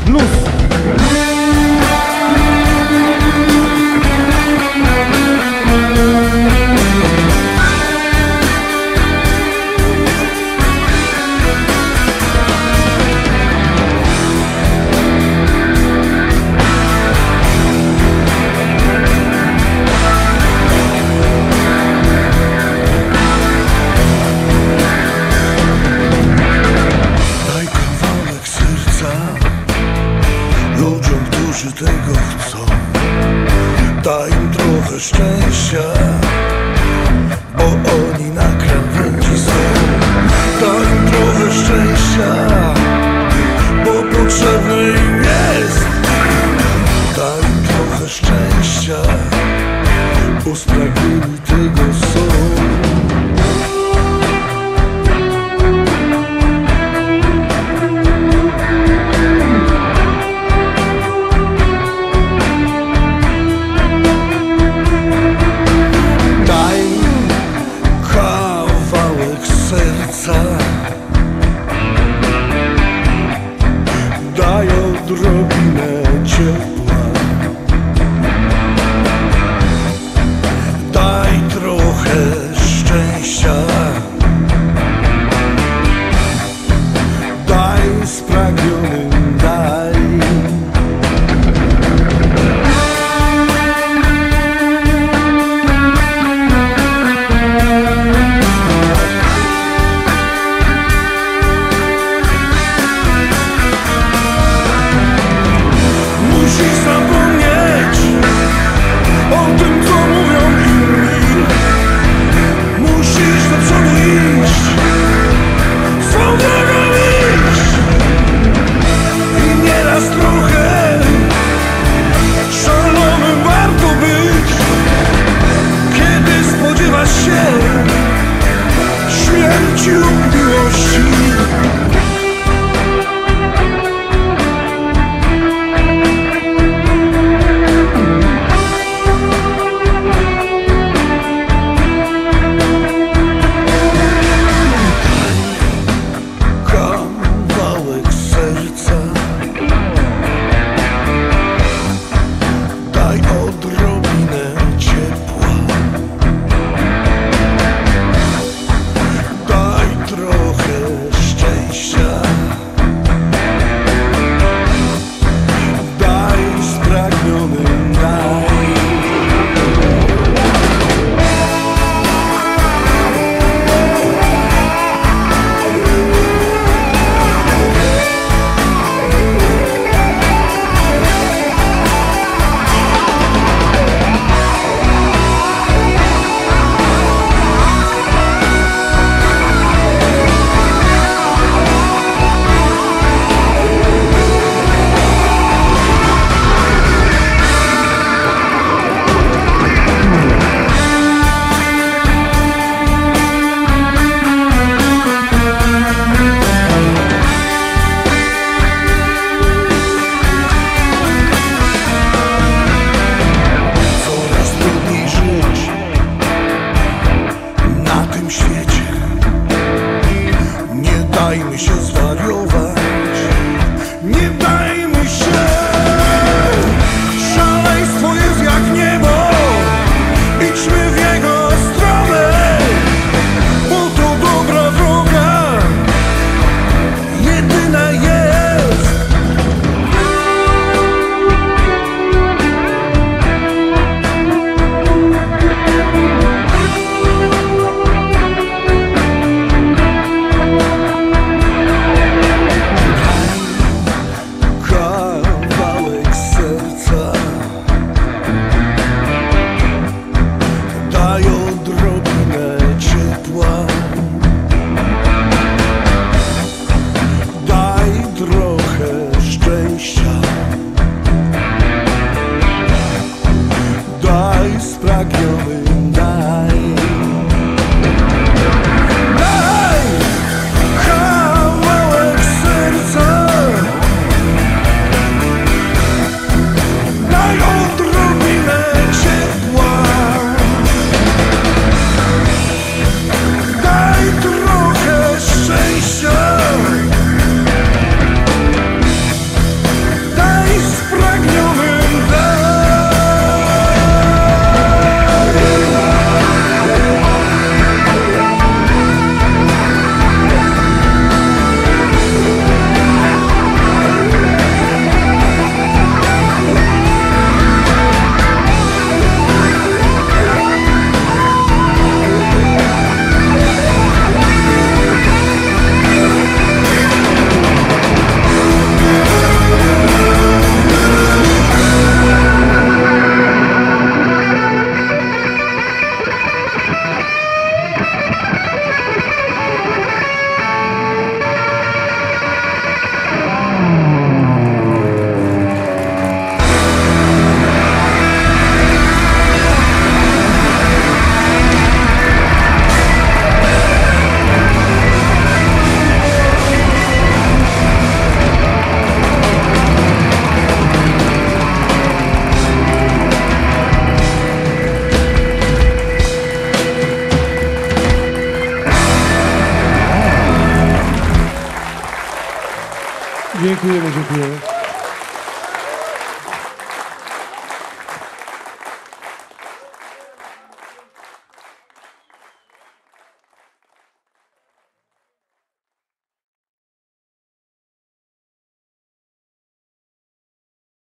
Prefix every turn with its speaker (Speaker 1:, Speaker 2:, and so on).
Speaker 1: Luz.
Speaker 2: Ludziom, którzy tego chcą, daj im trochę szczęścia, bo oni na krawędzi są. Daj im trochę szczęścia, bo potrzebny im jest. Daj im trochę szczęścia, bo spragnieni tego są. Daj odrobinę ciepła, daj trochę szczęścia, daj spragnionym, daj. Musisz zapomnieć o tym, co mówią inni. Musisz do przodu iść, swą drogą iść. I nieraz trochę szalonym warto być, kiedy spodziewasz się śmierci lub miłości. Daj odrobinę ciepła, daj trochę szczęścia, daj spragnionym, daj. Dajmy się zwariować, nie dajmy się. Szaleństwo jest jak niebo, idźmy w jego stronę, bo to dobra droga, jedyna jest.
Speaker 1: Dziękujemy, dziękujemy.